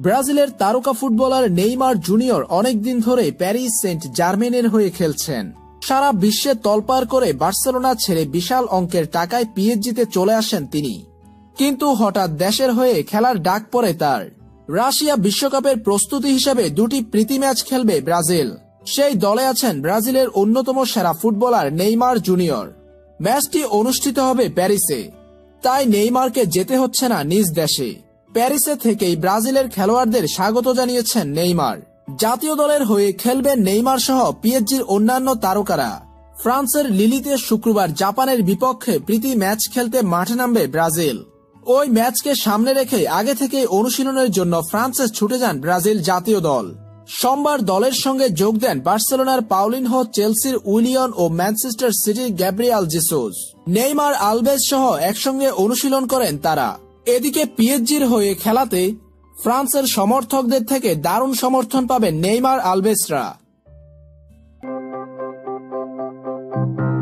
ব্রাজিলের তারকা footballer Neymar junior অনেকদিন ধরে প্যারিস সেন্ট জার্মেনের হয়ে খেলছেন। সারা বিশ্বে তোলপাড় করে বার্সেলোনা ছেড়ে বিশাল অঙ্কের টাকায় পিএসজিতে চলে আসেন তিনি। কিন্তু হঠাৎ দেশের হয়ে খেলার ডাক পড়ে তার। রাশিয়া বিশ্বকাপের প্রস্তুতি হিসেবে দুটি প্রীতি ম্যাচ খেলবে ব্রাজিল। সেই দলে আছেন ব্রাজিলের অন্যতম সেরা ফুটবলার নেইমার জুনিয়র। ম্যাচটি অনুষ্ঠিত হবে প্যারিসে, তাই নেইমারকে যেতে হচ্ছে না নিজ দেশে। প্যারিসে থেকেই ব্রাজিলের খেলোয়াড়দের স্বাগত জানিয়েছেন নেইমার। জাতীয় দলের হয়ে খেলবেন নেইমার সহ পিএসজির অন্যান্য তারকারা। ফ্রান্সের লিলিতে শুক্রবার জাপানের বিপক্ষে প্রীতি ম্যাচ খেলতে মাঠে নামবে ব্রাজিল। ওই ম্যাচকে সামনে রেখে আগে থেকে অনুশীলনের জন্য ফ্রান্সে ছুটে যান ব্রাজিল জাতীয় দল। সোমবার দলের সঙ্গে যোগ দেন বার্সেলোনার পাউলিনহো, চেলসির উইলিয়ন ও ম্যানচেস্টার সিটির গ্যাব্রিয়াল জেসুস। নেইমার আলভেজ সহ একসঙ্গে অনুশীলন করেন তারা। এদিকে পিএসজির হয়ে খেলাতে ফ্রান্সের সমর্থকদের থেকে দারুণ সমর্থন পাবেন নেইমার আলভেজরা।